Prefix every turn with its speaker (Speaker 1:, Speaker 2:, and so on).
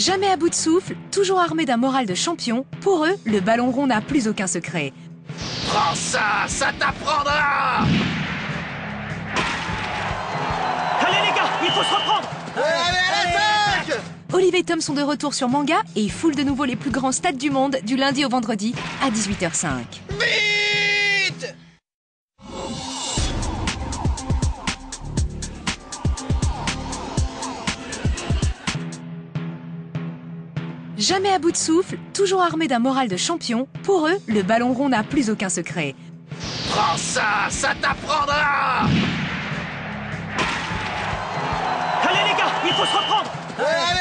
Speaker 1: Jamais à bout de souffle, toujours armé d'un moral de champion, pour eux, le ballon rond n'a plus aucun secret.
Speaker 2: Prends ça, ça t'apprendra!
Speaker 3: Allez les gars, il faut se reprendre!
Speaker 2: Allez, à l'attaque!
Speaker 1: Olivier et Tom sont de retour sur Manga et foulent de nouveau les plus grands stades du monde du lundi au vendredi à 18h05.
Speaker 2: Vite!
Speaker 1: Jamais à bout de souffle, toujours armé d'un moral de champion, pour eux, le ballon rond n'a plus aucun secret.
Speaker 2: Prends ça, ça t'apprendra!
Speaker 3: Allez les gars, il faut se reprendre!
Speaker 2: Allez,